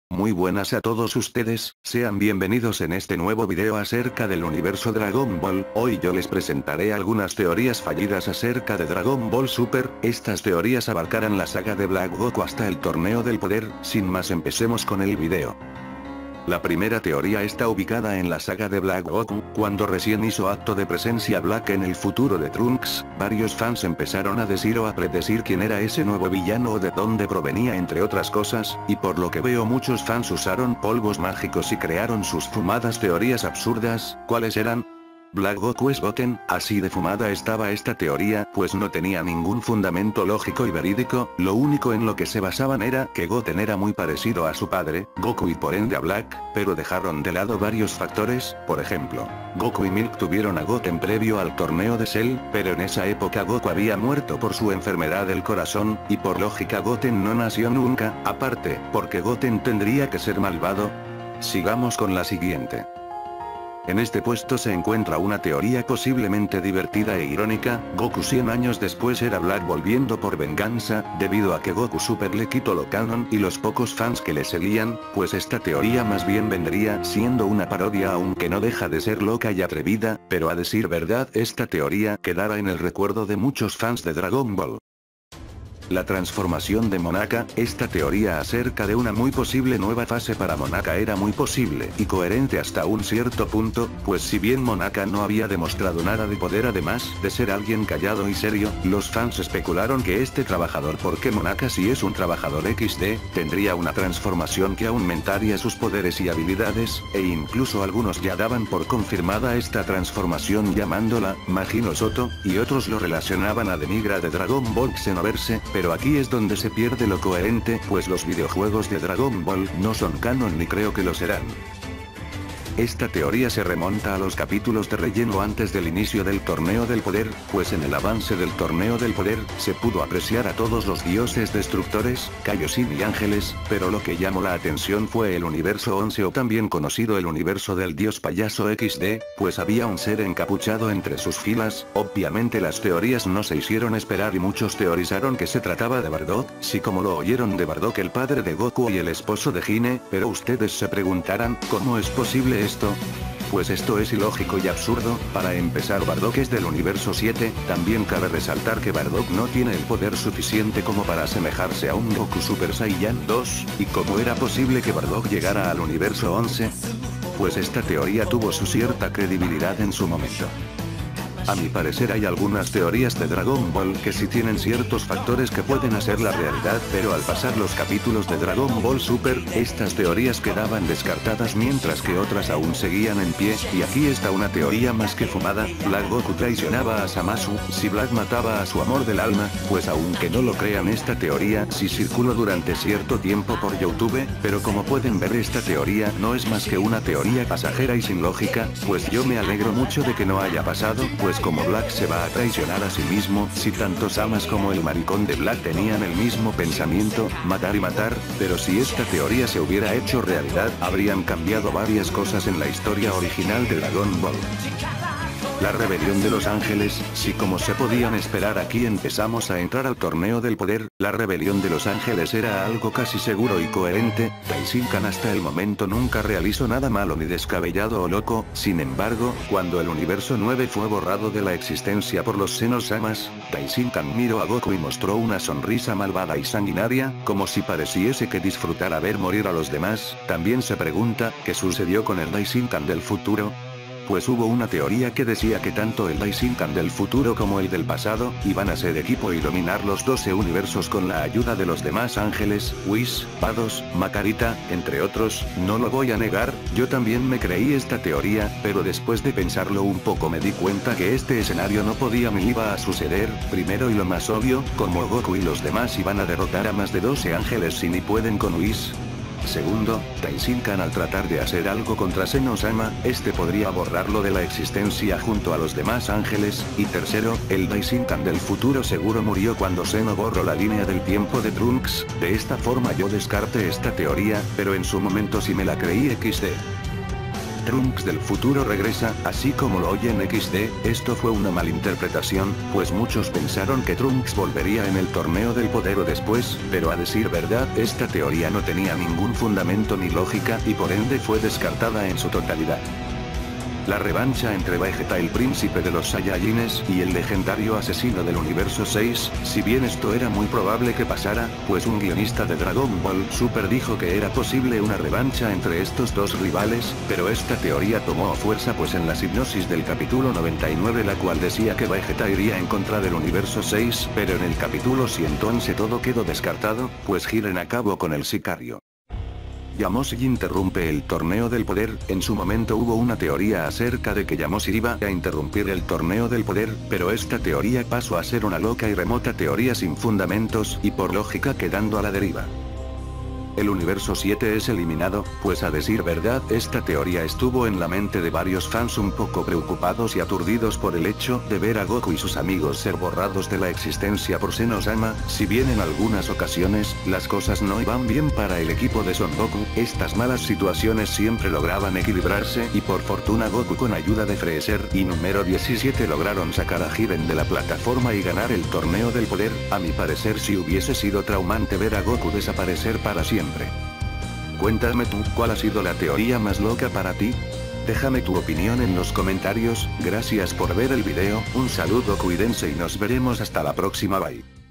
Muy buenas a todos ustedes, sean bienvenidos en este nuevo video acerca del universo Dragon Ball. Hoy yo les presentaré algunas teorías fallidas acerca de Dragon Ball Super. Estas teorías abarcarán la saga de Black Goku hasta el torneo del poder. Sin más, empecemos con el video. La primera teoría está ubicada en la saga de Black Goku, cuando recién hizo acto de presencia Black en el futuro de Trunks. Varios fans empezaron a decir o a predecir quién era ese nuevo villano o de dónde provenía, entre otras cosas, y por lo que veo muchos fans usaron polvos mágicos y crearon sus fumadas teorías absurdas. ¿Cuáles eran? Black Goku es Goten. Así de fumada estaba esta teoría, pues no tenía ningún fundamento lógico y verídico. Lo único en lo que se basaban era que Goten era muy parecido a su padre, Goku, y por ende a Black, pero dejaron de lado varios factores. Por ejemplo, Goku y Milk tuvieron a Goten previo al torneo de Cell, pero en esa época Goku había muerto por su enfermedad del corazón, y por lógica Goten no nació nunca. Aparte, porque Goten tendría que ser malvado. Sigamos con la siguiente. En este puesto se encuentra una teoría posiblemente divertida e irónica. Goku 100 años después era Black volviendo por venganza, debido a que Goku Super le quitó lo canon y los pocos fans que le seguían, pues esta teoría más bien vendría siendo una parodia, aunque no deja de ser loca y atrevida, pero a decir verdad esta teoría quedará en el recuerdo de muchos fans de Dragon Ball. La transformación de Monaka. Esta teoría acerca de una muy posible nueva fase para Monaka era muy posible y coherente hasta un cierto punto, pues si bien Monaka no había demostrado nada de poder además de ser alguien callado y serio, los fans especularon que este trabajador, porque Monaka si es un trabajador XD, tendría una transformación que aumentaría sus poderes y habilidades, e incluso algunos ya daban por confirmada esta transformación llamándola Majin Soto, y otros lo relacionaban a Denigra de Dragon Ball Xenoverse. Pero aquí es donde se pierde lo coherente, pues los videojuegos de Dragon Ball no son canon ni creo que lo serán. Esta teoría se remonta a los capítulos de relleno antes del inicio del torneo del poder, pues en el avance del torneo del poder, se pudo apreciar a todos los dioses destructores, Kaioshin y ángeles, pero lo que llamó la atención fue el universo 11, o también conocido el universo del dios payaso XD, pues había un ser encapuchado entre sus filas. Obviamente las teorías no se hicieron esperar y muchos teorizaron que se trataba de Bardock, sí, como lo oyeron, de Bardock, el padre de Goku y el esposo de Hine, pero ustedes se preguntarán, ¿cómo es posible esto? Pues esto es ilógico y absurdo. Para empezar, Bardock es del universo 7, también cabe resaltar que Bardock no tiene el poder suficiente como para asemejarse a un Goku Super Saiyan 2, y ¿cómo era posible que Bardock llegara al universo 11? Pues esta teoría tuvo su cierta credibilidad en su momento. A mi parecer hay algunas teorías de Dragon Ball que sí tienen ciertos factores que pueden hacer la realidad, pero al pasar los capítulos de Dragon Ball Super, estas teorías quedaban descartadas mientras que otras aún seguían en pie, y aquí está una teoría más que fumada. Black Goku traicionaba a Zamasu. Si Black mataba a su amor del alma, pues aunque no lo crean, esta teoría sí circuló durante cierto tiempo por YouTube, pero como pueden ver esta teoría no es más que una teoría pasajera y sin lógica, pues yo me alegro mucho de que no haya pasado, pues como Black se va a traicionar a sí mismo, si tanto Samas como el maricón de Black tenían el mismo pensamiento, matar y matar, pero si esta teoría se hubiera hecho realidad, habrían cambiado varias cosas en la historia original de Dragon Ball. La rebelión de los ángeles. Sí, como se podían esperar, aquí empezamos a entrar al torneo del poder. La rebelión de los ángeles era algo casi seguro y coherente. Tenshinhan hasta el momento nunca realizó nada malo ni descabellado o loco. Sin embargo, cuando el universo 9 fue borrado de la existencia por los Xenosamas, Tenshinhan miró a Goku y mostró una sonrisa malvada y sanguinaria, como si pareciese que disfrutara ver morir a los demás. También se pregunta, ¿qué sucedió con el Tenshinhan del futuro? Pues hubo una teoría que decía que tanto el Tenshinhan del futuro como el del pasado iban a ser equipo y dominar los 12 universos con la ayuda de los demás ángeles, Whis, Vados, Makarita, entre otros. No lo voy a negar, yo también me creí esta teoría, pero después de pensarlo un poco me di cuenta que este escenario no podía ni iba a suceder. Primero, y lo más obvio, como Goku y los demás iban a derrotar a más de 12 ángeles si ni pueden con Whis. Segundo, Tenshinhan al tratar de hacer algo contra Zenosama, este podría borrarlo de la existencia junto a los demás ángeles, y tercero, el Tenshinhan del futuro seguro murió cuando Zeno borró la línea del tiempo de Trunks. De esta forma yo descarté esta teoría, pero en su momento sí me la creí XD. Trunks del futuro regresa, así como lo oyen XD, esto fue una malinterpretación, pues muchos pensaron que Trunks volvería en el torneo del poder o después, pero a decir verdad esta teoría no tenía ningún fundamento ni lógica y por ende fue descartada en su totalidad. La revancha entre Vegeta el príncipe de los Saiyajines y el legendario asesino del universo 6, si bien esto era muy probable que pasara, pues un guionista de Dragon Ball Super dijo que era posible una revancha entre estos dos rivales, pero esta teoría tomó fuerza pues en la hipnosis del capítulo 99 la cual decía que Vegeta iría en contra del universo 6, pero en el capítulo 111 todo quedó descartado, pues Jiren acabó con el sicario. Yamoshi interrumpe el torneo del poder, en su momento hubo una teoría acerca de que Yamoshi iba a interrumpir el torneo del poder, pero esta teoría pasó a ser una loca y remota teoría sin fundamentos y por lógica quedando a la deriva. El universo 7 es eliminado, pues a decir verdad esta teoría estuvo en la mente de varios fans un poco preocupados y aturdidos por el hecho de ver a Goku y sus amigos ser borrados de la existencia por Senosama, si bien en algunas ocasiones, las cosas no iban bien para el equipo de Son Goku, estas malas situaciones siempre lograban equilibrarse y por fortuna Goku con ayuda de Freezer y número 17 lograron sacar a Jiren de la plataforma y ganar el torneo del poder, a mi parecer si hubiese sido traumante ver a Goku desaparecer para siempre. Cuéntame tú, ¿cuál ha sido la teoría más loca para ti? Déjame tu opinión en los comentarios, gracias por ver el video, un saludo cuídense y nos veremos hasta la próxima bye.